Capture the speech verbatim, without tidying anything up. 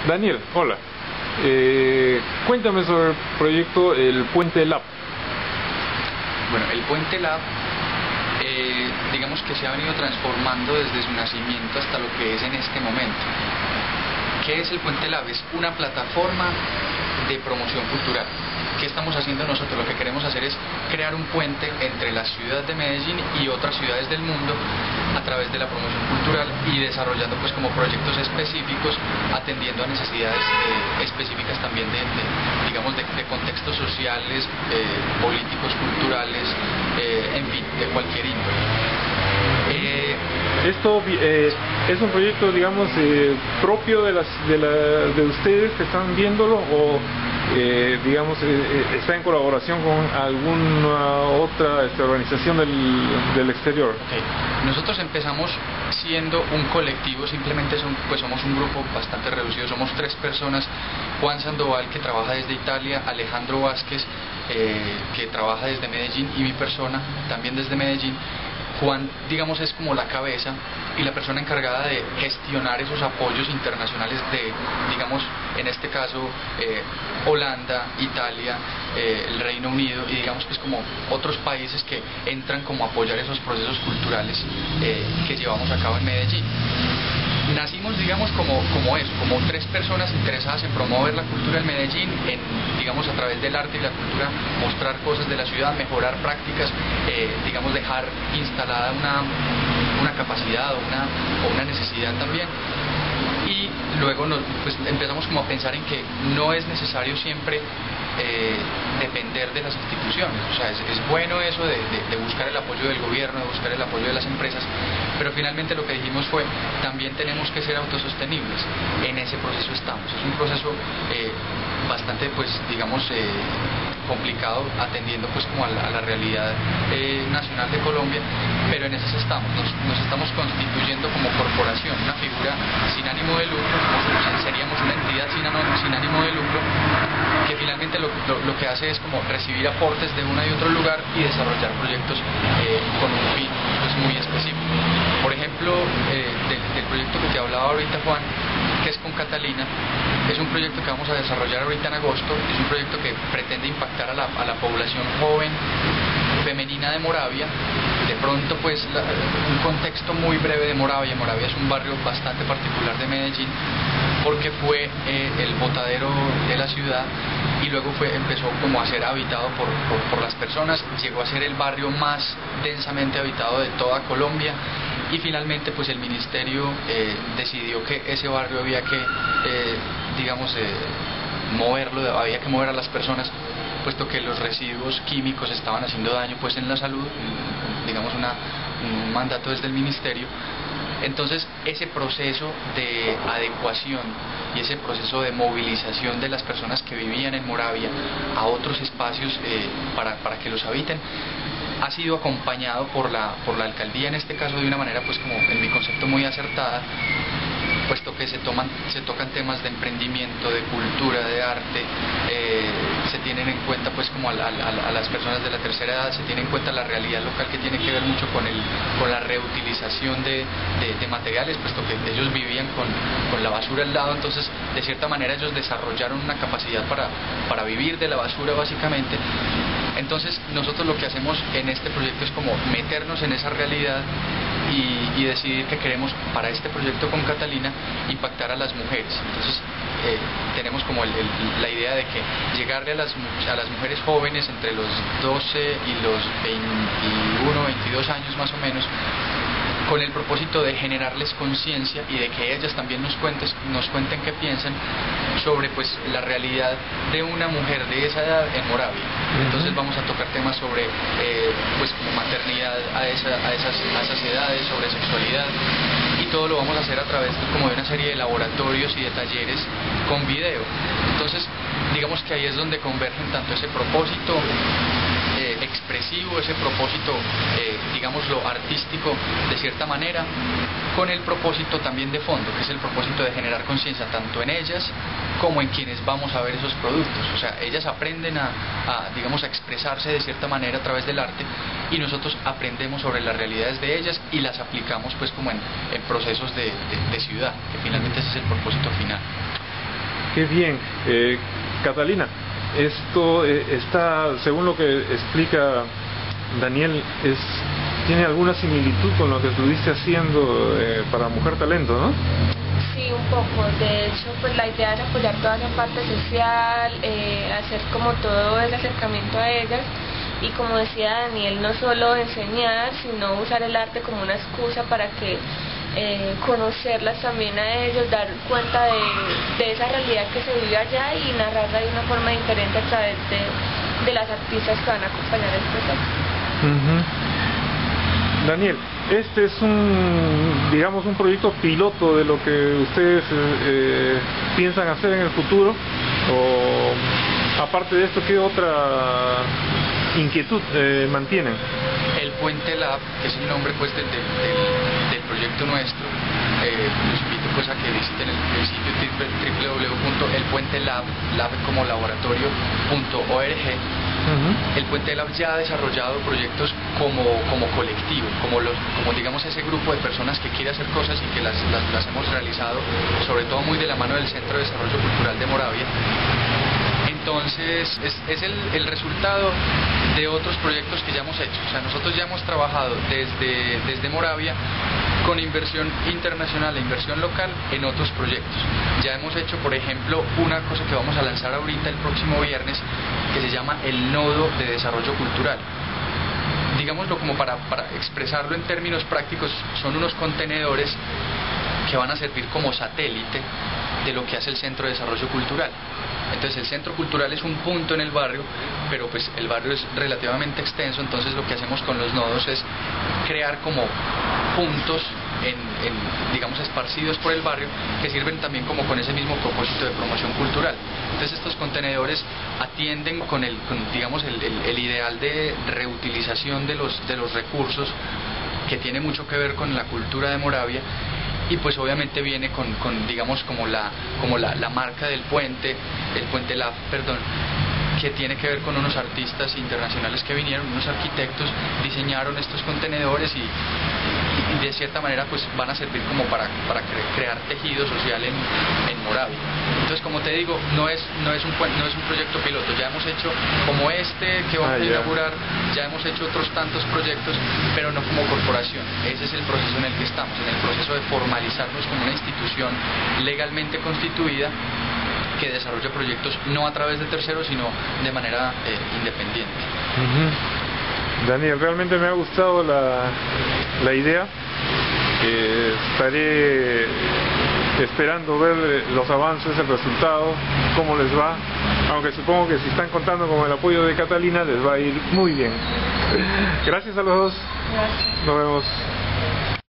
Daniel, hola. Eh, cuéntame sobre el proyecto El Puente Lab. Bueno, el Puente Lab, eh, digamos que se ha venido transformando desde su nacimiento hasta lo que es en este momento. ¿Qué es el Puente Lab? Es una plataforma de promoción cultural. ¿Qué estamos haciendo nosotros? Lo que queremos hacer es crear un puente entre la ciudad de Medellín y otras ciudades del mundo a través de la promoción cultural y desarrollando pues como proyectos específicos, atendiendo a necesidades eh, específicas también de, de digamos de, de contextos sociales, eh, políticos, culturales, eh, en fin, de cualquier índole. Eh, Esto eh, es un proyecto, digamos, eh, propio de las de, la, de ustedes que están viéndolo, o eh, digamos eh, está en colaboración con alguna otra este, organización del, del exterior. Okay. Nosotros empezamos siendo un colectivo, simplemente son, pues somos un grupo bastante reducido, somos tres personas: Juan Sandoval, que trabaja desde Italia; Alejandro Vázquez, eh, que trabaja desde Medellín, y mi persona también desde Medellín. Juan, digamos, es como la cabeza y la persona encargada de gestionar esos apoyos internacionales de, digamos, en este caso, eh, Holanda, Italia, eh, el Reino Unido, y digamos que es como otros países que entran como a apoyar esos procesos culturales eh, que llevamos a cabo en Medellín. Nacimos, digamos, como, como eso, como tres personas interesadas en promover la cultura en Medellín, en, digamos, a través del arte y la cultura, mostrar cosas de la ciudad, mejorar prácticas, eh, digamos, dejar instalada una, una capacidad o una, o una necesidad también. Y luego nos, pues, empezamos como a pensar en que no es necesario siempre eh, depender de las instituciones. O sea, es, es bueno eso de, de, de buscar el apoyo del gobierno, de buscar el apoyo de las empresas, pero finalmente lo que dijimos fue, también tenemos que ser autosostenibles. En ese proceso estamos. Es un proceso eh, bastante, pues, digamos, eh, complicado, atendiendo pues como a la, a la realidad eh, nacional de Colombia, pero en eso estamos. Nos, nos estamos constituyendo como corporación, una figura sin ánimo de lucro, como seríamos una entidad sin, sin ánimo de lucro, que finalmente lo, lo, lo que hace es como recibir aportes de uno y otro lugar y desarrollar proyectos eh, con un fin pues muy específico. Por ejemplo, eh, del, del proyecto que te hablaba ahorita, Juan, que es con Catalina, es un proyecto que vamos a desarrollar ahorita en agosto. Es un proyecto que pretende impactar a la, a la población joven femenina de Moravia. De pronto, pues, la, un contexto muy breve de Moravia. Moravia es un barrio bastante particular de Medellín, porque fue eh, el botadero de la ciudad, y luego fue, empezó como a ser habitado por, por, por las personas, llegó a ser el barrio más densamente habitado de toda Colombia, y finalmente pues el ministerio eh, decidió que ese barrio había que, eh, digamos, eh, moverlo, había que mover a las personas, puesto que los residuos químicos estaban haciendo daño pues en la salud, digamos una, un mandato desde el ministerio. Entonces ese proceso de adecuación y ese proceso de movilización de las personas que vivían en Moravia a otros espacios eh, para, para que los habiten, ha sido acompañado por la, por la alcaldía, en este caso de una manera pues como en mi concepto muy acertada, puesto que se toman, se tocan temas de emprendimiento, de cultura, de arte, eh, se tienen en cuenta pues como a, la, a, a las personas de la tercera edad, se tiene en cuenta la realidad local, que tiene que ver mucho con el, con la reutilización de, de, de materiales, puesto que ellos vivían con, con la basura al lado. Entonces de cierta manera ellos desarrollaron una capacidad para, para vivir de la basura básicamente. Entonces nosotros lo que hacemos en este proyecto es como meternos en esa realidad y, y decidir que queremos, para este proyecto con Catalina, impactar a las mujeres. Entonces eh, tenemos como el, el, la idea de que llegarle a las, a las mujeres jóvenes entre los doce y los veintiuno, veintidós años más o menos, con el propósito de generarles conciencia y de que ellas también nos cuenten, nos cuenten qué piensan sobre pues la realidad de una mujer de esa edad en Moravia. Entonces vamos a tocar temas sobre eh, pues como maternidad a, esa, a, esas, a esas edades, sobre sexualidad, y todo lo vamos a hacer a través de, como de una serie de laboratorios y de talleres con video. Entonces digamos que ahí es donde convergen tanto ese propósito eh, expresivo, ese propósito, eh, digámoslo, artístico de cierta manera, con el propósito también de fondo, que es el propósito de generar conciencia tanto en ellas como en quienes vamos a ver esos productos. O sea, ellas aprenden a, a, digamos, a expresarse de cierta manera a través del arte, y nosotros aprendemos sobre las realidades de ellas y las aplicamos pues como en, en procesos de, de, de ciudad, que finalmente ese es el propósito final. Qué bien. Eh, Catalina, esto eh, está, según lo que explica Daniel, es tiene alguna similitud con lo que estuviste haciendo eh, para Mujer Talento, ¿no? Sí, un poco. De hecho, pues la idea es apoyar toda esa parte social, eh, hacer como todo el acercamiento a ellas y, como decía Daniel, no solo enseñar, sino usar el arte como una excusa para que eh, conocerlas también a ellos, dar cuenta de, de esa realidad que se vive allá y narrarla de una forma diferente a través de, de las artistas que van a acompañar el proceso. Uh-huh. Daniel, este es un, digamos, un proyecto piloto de lo que ustedes eh, piensan hacer en el futuro, o aparte de esto, ¿qué otra inquietud eh, mantienen? El Puente Lab, que es el nombre pues del, del, del proyecto nuestro, eh, los invito pues a que visiten el, el sitio doble u doble u doble u punto el puente lab, lab como laboratorio, punto org. Uh-huh. El Puente Lab ya ha desarrollado proyectos como, como colectivo, como, los, como digamos ese grupo de personas que quiere hacer cosas y que las, las, las hemos realizado, sobre todo muy de la mano del Centro de Desarrollo Cultural de Moravia. Entonces es, es el, el resultado de otros proyectos que ya hemos hecho. O sea, nosotros ya hemos trabajado desde, desde Moravia con inversión internacional e inversión local en otros proyectos. Ya hemos hecho, por ejemplo, una cosa que vamos a lanzar ahorita el próximo viernes, que se llama el Nodo de Desarrollo Cultural. Digámoslo como para, para expresarlo en términos prácticos, son unos contenedores que van a servir como satélite de lo que hace el Centro de Desarrollo Cultural. Entonces el centro cultural es un punto en el barrio, pero pues el barrio es relativamente extenso, entonces lo que hacemos con los nodos es crear como puntos en, en, digamos, esparcidos por el barrio, que sirven también como con ese mismo propósito de promoción cultural. Entonces estos contenedores atienden con el, con, digamos, el, el, el ideal de reutilización de los, de los recursos, que tiene mucho que ver con la cultura de Moravia. Y pues obviamente viene con, con digamos como la como la, la marca del puente, el Puente Lab, perdón, que tiene que ver con unos artistas internacionales que vinieron, unos arquitectos, diseñaron estos contenedores y, y, y de cierta manera pues van a servir como para, para cre crear tejido social en, en Moravia. Entonces, como te digo, no es no es un no es un proyecto piloto, ya hemos hecho como este que vamos ah, a inaugurar, ya hemos hecho otros tantos proyectos, pero no como corporación. Ese es el proceso en el que estamos, en el proceso de formalizarnos como una institución legalmente constituida que desarrolla proyectos no a través de terceros, sino de manera eh, independiente. Uh-huh. Daniel, realmente me ha gustado la, la idea. Eh, estaré esperando ver los avances, el resultado, cómo les va, aunque supongo que si están contando con el apoyo de Catalina les va a ir muy bien. Gracias a los dos. Gracias. Nos vemos.